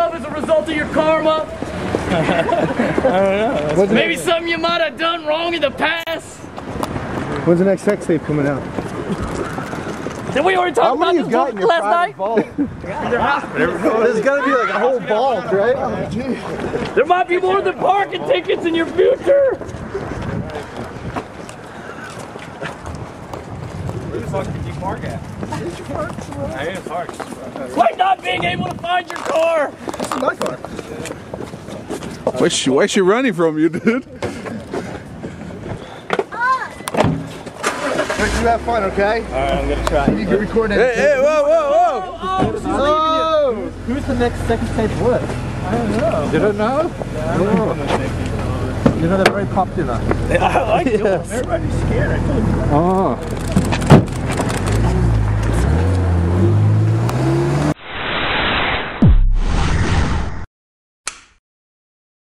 love as a result of your karma? I don't know. Maybe something you might have done wrong in the past? When's the next sex tape coming out? Did we already talk about this last night? There's gotta be like a whole vault, right? There might be more than parking tickets in your future. Where the fuck did you park at? Where'd you park? I didn't park. It's like not being able to find your car. This is my car. Where's she running from you, dude? You have fun, okay? Alright, I'm gonna try. You can record it. Hey, whoa, whoa, Oh! Who's the next sex tape with? I don't know. You don't know? You know, they're very popular. I like them. Everybody's scared. I told you. Oh.